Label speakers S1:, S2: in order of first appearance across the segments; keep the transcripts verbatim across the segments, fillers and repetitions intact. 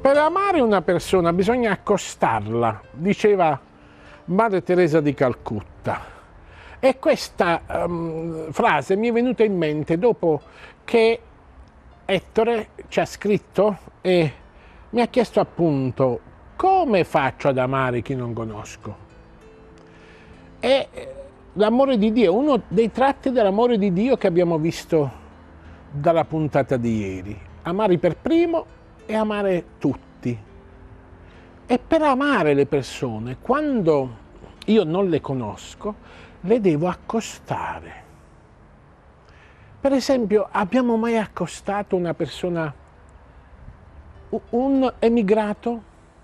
S1: Per amare una persona bisogna accostarla, diceva Madre Teresa di Calcutta. E questa um, frase mi è venuta in mente dopo che Ettore ci ha scritto e mi ha chiesto appunto come faccio ad amare chi non conosco. E l'amore di Dio, uno dei tratti dell'amore di Dio che abbiamo visto dalla puntata di ieri. Amare per primo e amare tutti. E per amare le persone, quando io non le conosco, le devo accostare. Per esempio, abbiamo mai accostato una persona, un emigrato,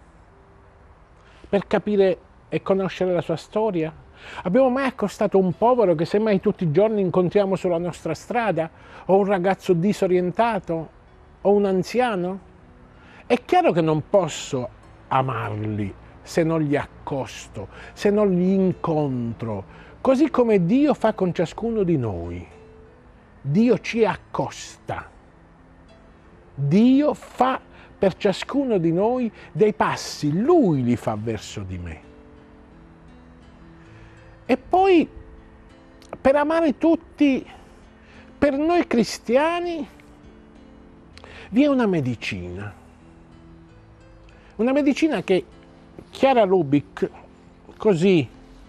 S1: per capire e conoscere la sua storia? Abbiamo mai accostato un povero che semmai tutti i giorni incontriamo sulla nostra strada? O un ragazzo disorientato? O un anziano? È chiaro che non posso amarli se non li accosto, se non li incontro, così come Dio fa con ciascuno di noi. Dio ci accosta. Dio fa per ciascuno di noi dei passi, Lui li fa verso di me. E poi, per amare tutti, per noi cristiani, vi è una medicina. Una medicina che Chiara Lubich così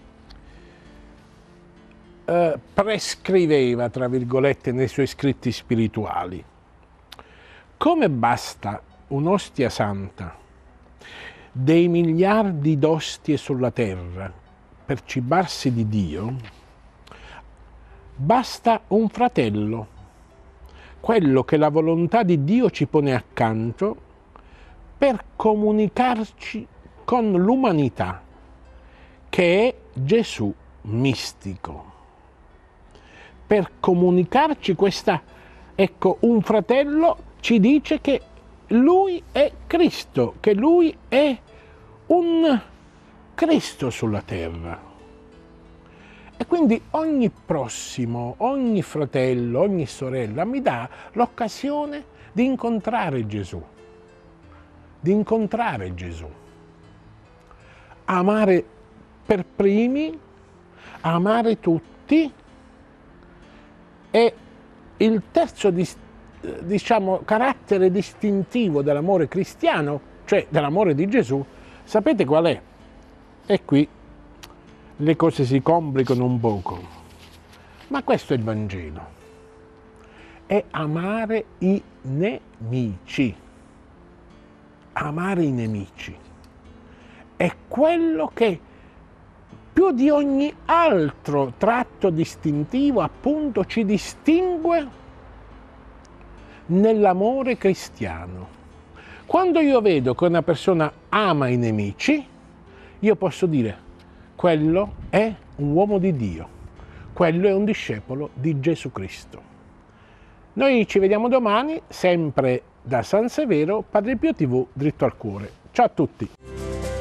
S1: eh, prescriveva, tra virgolette, nei suoi scritti spirituali. Come basta un'ostia santa dei miliardi d'ostie sulla terra per cibarsi di Dio, basta un fratello, quello che la volontà di Dio ci pone accanto per comunicarci con l'umanità, che è Gesù mistico. Per comunicarci questa, ecco, un fratello ci dice che Lui è Cristo, che Lui è un Cristo sulla terra. E quindi ogni prossimo, ogni fratello, ogni sorella mi dà l'occasione di incontrare Gesù. Di incontrare Gesù. Amare per primi, amare tutti. E il terzo, diciamo, carattere distintivo dell'amore cristiano, cioè dell'amore di Gesù, sapete qual è? E qui le cose si complicano un poco. Ma questo è il Vangelo. È amare i nemici. Amare i nemici. È quello che più di ogni altro tratto distintivo, appunto, ci distingue nell'amore cristiano. Quando io vedo che una persona ama i nemici, io posso dire, quello è un uomo di Dio, quello è un discepolo di Gesù Cristo. Noi ci vediamo domani, sempre da San Severo, Padre Pio tivù, dritto al cuore. Ciao a tutti!